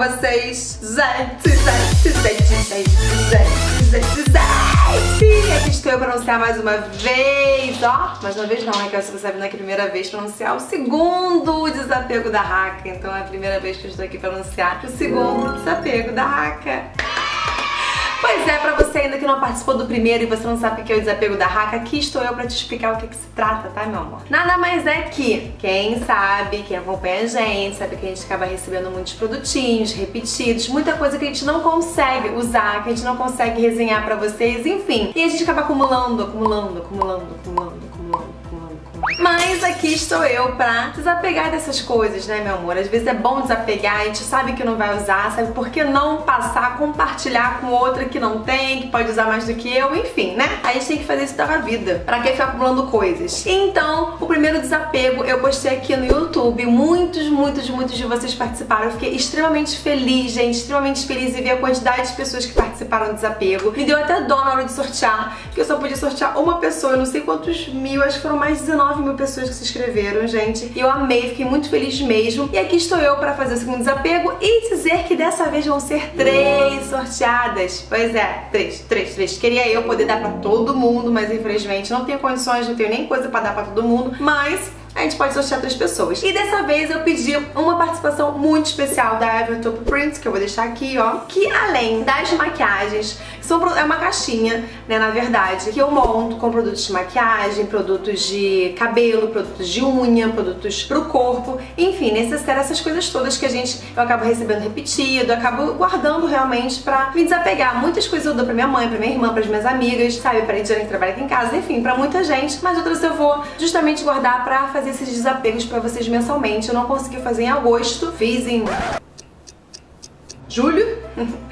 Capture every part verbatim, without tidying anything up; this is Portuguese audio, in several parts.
vocês, gente, gente, gente, gente, gente, gente, gente. Aqui estou eu para anunciar mais uma vez, ó, mais uma vez não, é que se você vindo aqui a primeira vez para anunciar o segundo desapego da Raka. Então é a primeira vez que eu estou aqui para anunciar o segundo desapego da Raka. Pois é, pra você ainda que não participou do primeiro e você não sabe o que é o desapego da Raka, aqui estou eu pra te explicar o que, que se trata, tá, meu amor? Nada mais é que quem sabe, quem acompanha a gente, sabe que a gente acaba recebendo muitos produtinhos repetidos, muita coisa que a gente não consegue usar, que a gente não consegue resenhar pra vocês, enfim. E a gente acaba acumulando, acumulando, acumulando, acumulando, acumulando. Mas aqui estou eu pra desapegar dessas coisas, né, meu amor? Às vezes é bom desapegar, a gente sabe que não vai usar, sabe por que não passar, compartilhar com outra que não tem, que pode usar mais do que eu, enfim, né? A gente tem que fazer isso da vida, pra que ficar acumulando coisas? Então, o primeiro desapego eu postei aqui no YouTube, muitos, muitos, muitos de vocês participaram, eu fiquei extremamente feliz, gente, extremamente feliz em ver a quantidade de pessoas que participaram do desapego. Me deu até dó na hora de sortear, porque eu só podia sortear uma pessoa, eu não sei quantos mil, acho que foram mais de dezenove mil pessoas que se inscreveram, gente. E eu amei, fiquei muito feliz mesmo. E aqui estou eu para fazer o segundo desapego e dizer que dessa vez vão ser três sorteadas. Pois é, três, três, três. Queria eu poder dar para todo mundo, mas infelizmente não tenho condições, não tenho nem coisa para dar para todo mundo. Mas a gente pode sortear três pessoas. E dessa vez eu pedi uma participação muito especial da Evertop Prints, que eu vou deixar aqui, ó. Que além das maquiagens, são, é uma caixinha, né, na verdade, que eu monto com produtos de maquiagem, produtos de cabelo, produtos de unha, produtos pro corpo, enfim, necessário essas coisas todas que a gente, eu acabo recebendo repetido, eu acabo guardando realmente pra me desapegar. Muitas coisas eu dou pra minha mãe, pra minha irmã, pras minhas amigas, sabe, pra Ediane que trabalha aqui em casa, enfim, pra muita gente, mas outras eu vou justamente guardar pra fazer esses desapegos pra vocês mensalmente. Eu não consegui fazer em agosto, fiz em julho.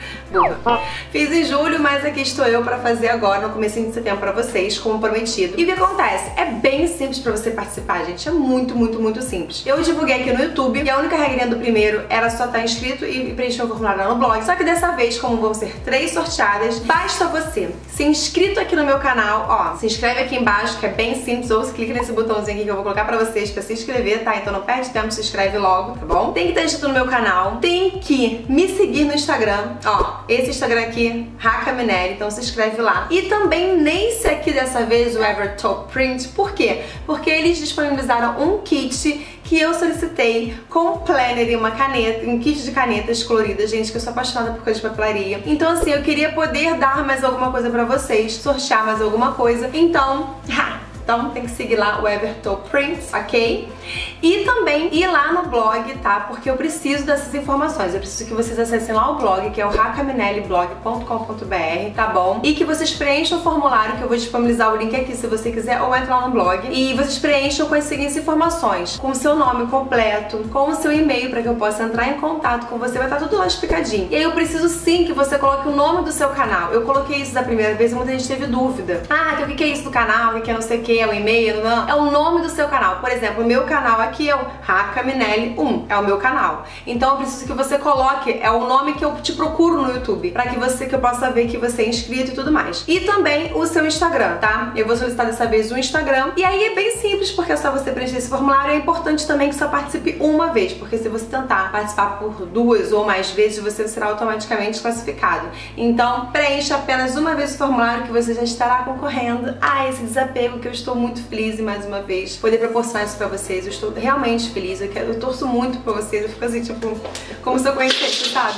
Fiz em julho, mas aqui estou eu pra fazer agora, no comecinho de setembro pra vocês, como prometido. E o que acontece? É bem simples pra você participar, gente. É muito, muito, muito simples. Eu divulguei aqui no YouTube e a única regrinha do primeiro era só estar inscrito e preencher o formulário lá no blog. Só que dessa vez, como vão ser três sorteadas, basta você ser inscrito aqui no meu canal, ó, se inscreve aqui embaixo, que é bem simples, ou se clica nesse botãozinho aqui que eu vou colocar pra vocês pra se inscrever, tá? Então não perde tempo, se inscreve logo, tá bom? Tem que estar inscrito no meu canal, tem que me seguir no Instagram, ó, esse Instagram aqui, Raka Minelli, então se inscreve lá. E também nesse aqui dessa vez, o Evertop Print, por quê? Porque eles disponibilizaram um kit que eu solicitei com planner e uma caneta, um kit de canetas coloridas, gente, que eu sou apaixonada por coisa de papelaria. Então assim, eu queria poder dar mais alguma coisa pra vocês, sortear mais alguma coisa, então, ha! Então tem que seguir lá o Evertop Prints, ok? E também ir lá no blog, tá? Porque eu preciso dessas informações. Eu preciso que vocês acessem lá o blog, que é o raka minelli blog ponto com ponto br, tá bom? E que vocês preencham o formulário, que eu vou disponibilizar o link aqui se você quiser, ou entra lá no blog. E vocês preencham com as seguintes informações: com o seu nome completo, com o seu e-mail, para que eu possa entrar em contato com você. Vai estar tudo lá explicadinho. E aí eu preciso sim que você coloque o nome do seu canal. Eu coloquei isso da primeira vez e muita gente teve dúvida. Ah, o que é isso do canal? O que é não sei o que? É o e-mail? Não. É o nome do seu canal. Por exemplo, o meu canal aqui é o Raka Minelli um, é o meu canal. Então eu preciso que você coloque, é o nome que eu te procuro no YouTube, pra que você que eu possa ver que você é inscrito e tudo mais. E também o seu Instagram, tá? Eu vou solicitar dessa vez o Instagram. E aí é bem simples, porque é só você preencher esse formulário. É importante também que só participe uma vez, porque se você tentar participar por duas ou mais vezes, você será automaticamente classificado. Então preencha apenas uma vez o formulário, que você já estará concorrendo a esse desapego, que eu estou muito feliz e mais uma vez poder proporcionar isso pra vocês. Eu estou realmente feliz, eu, quero, eu torço muito pra vocês, eu fico assim, tipo, como se eu conhecesse, sabe?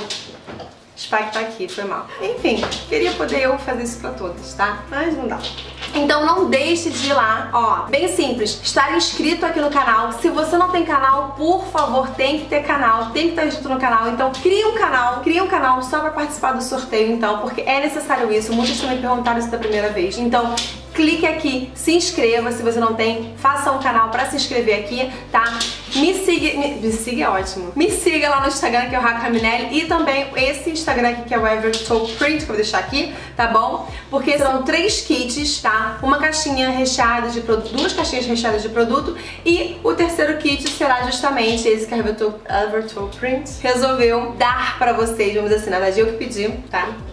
Spike tá aqui, foi mal. Enfim, queria poder eu fazer isso pra todos, tá? Mas não dá. Então não deixe de ir lá, ó, bem simples, estar inscrito aqui no canal. Se você não tem canal, por favor, tem que ter canal, tem que estar inscrito no canal. Então cria um canal, cria um canal só pra participar do sorteio, então, porque é necessário isso. Muitos também perguntaram isso da primeira vez. Então clique aqui, se inscreva, se você não tem, faça um canal pra se inscrever aqui, tá? Me siga, me, me siga é ótimo. Me siga lá no Instagram, que é o Raka Minelli, e também esse Instagram aqui, que é o Evertop Print, que eu vou deixar aqui, tá bom? Porque são três kits, tá? Uma caixinha recheada de produto, duas caixinhas recheadas de produto, e o terceiro kit será justamente esse que a Evertop Print resolveu dar pra vocês, vamos dizer assim, na verdade eu que pedi, tá?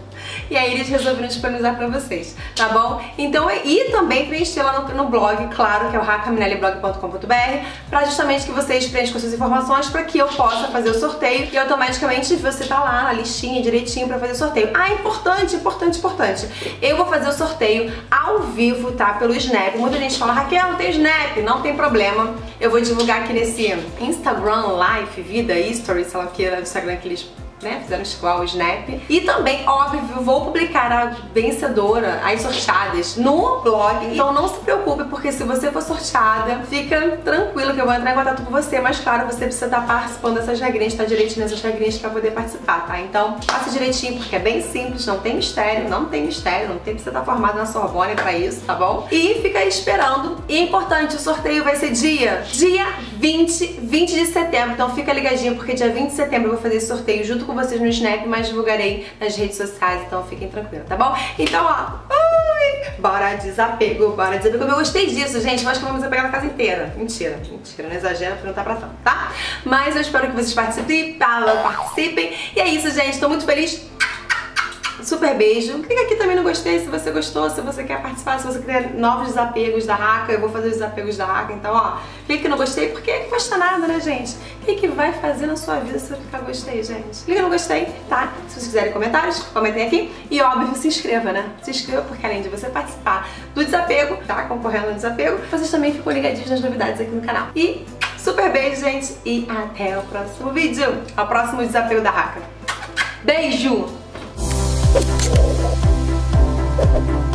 e aí eles resolveram disponibilizar pra vocês, tá bom? Então, e também preencher lá no, no blog, claro, que é o racaminelli blog ponto com ponto br, pra justamente que vocês preenchem com suas informações pra que eu possa fazer o sorteio e automaticamente você tá lá na listinha direitinho pra fazer o sorteio. Ah, importante, importante, importante. Eu vou fazer o sorteio ao vivo, tá? Pelo Snap. Muita gente fala, Raquel, não tem Snap. Não tem problema. Eu vou divulgar aqui nesse Instagram Live, Vida, Story, sei lá o que, no Instagram que eles, né, fizeram igual o Snap. E também, óbvio, vou publicar a vencedora, as sorteadas, no blog. Então não se preocupe, porque se você for sorteada, fica tranquilo que eu vou entrar em contato com você. Mas claro, você precisa estar participando dessas regrinhas, estar direitinho nessas regrinhas pra poder participar, tá? Então faça direitinho, porque é bem simples, não tem mistério, não tem mistério, não tem que você estar formado na Sorbonne pra isso, tá bom? E fica aí esperando. E importante, o sorteio vai ser dia, dia vinte, vinte de setembro. Então fica ligadinho, porque dia vinte de setembro eu vou fazer esse sorteio junto com vocês no Snap, mas divulgarei nas redes sociais, então fiquem tranquilos, tá bom? Então, ó, ui, bora desapego, bora desapego. Eu gostei disso, gente, eu acho que eu vou me desapegar na casa inteira. Mentira, mentira, não exagera, porque não tá pra tanto, tá? Mas eu espero que vocês participem, tá? Participem. E é isso, gente, tô muito feliz. Super beijo. Clica aqui também no gostei se você gostou, se você quer participar, se você quer novos desapegos da Raca. Eu vou fazer os desapeos da Raca, então ó, clica no gostei, porque não custa nada, né, gente? O que, que vai fazer na sua vida se você clicar no gostei, gente? Clica no gostei, tá? Se vocês quiserem comentários, comentem aqui. E óbvio, se inscreva, né? Se inscreva, porque além de você participar do desapego, tá? Concorrendo ao desapego, vocês também ficam ligadinhos nas novidades aqui no canal. E super beijo, gente, e até o próximo vídeo. Ao próximo desapego da Raca. Beijo! Thank you.